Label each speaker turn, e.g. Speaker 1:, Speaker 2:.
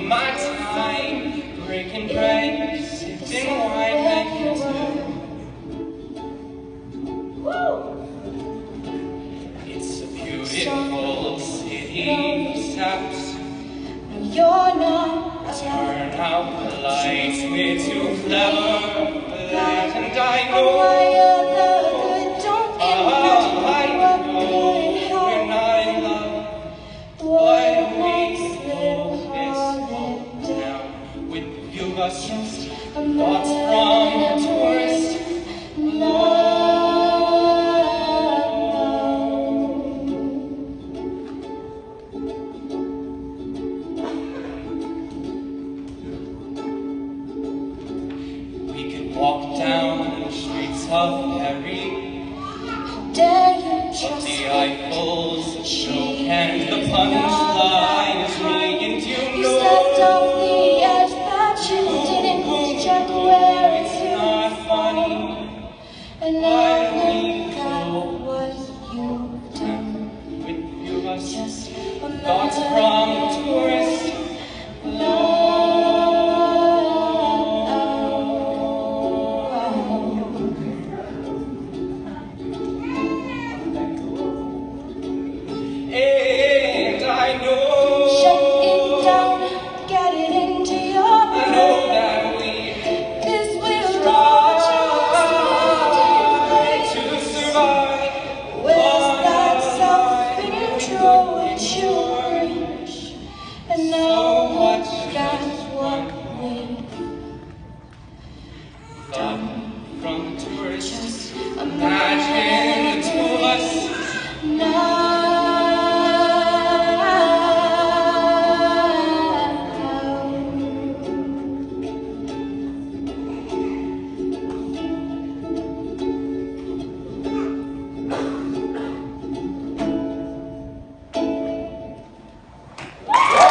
Speaker 1: my time, breaking bread, sipping wine like you do. It's a beautiful city, perhaps.
Speaker 2: You're not
Speaker 1: turn out the lights, we're too clever for that, and I know we're not in love. Why don't we slow this road down with a few of us, thoughts from a tourist alone. We could walk down the streets of Paris, up the Eiffels, the joke and the punchline is me, and you know
Speaker 2: stepped off the edge, but you didn't check where
Speaker 1: it's not funny.
Speaker 2: And
Speaker 1: Why
Speaker 2: I
Speaker 1: don't we
Speaker 2: got what you've done
Speaker 1: with few of us,
Speaker 2: just
Speaker 1: thoughts from a tourist alone. And I know,
Speaker 2: shut it down, get it into your brain.
Speaker 1: I know that we
Speaker 2: 'Cause we'll
Speaker 1: try to survive.
Speaker 2: where's that self-control that you reach? And now that's what we've
Speaker 1: From tourists,
Speaker 2: done.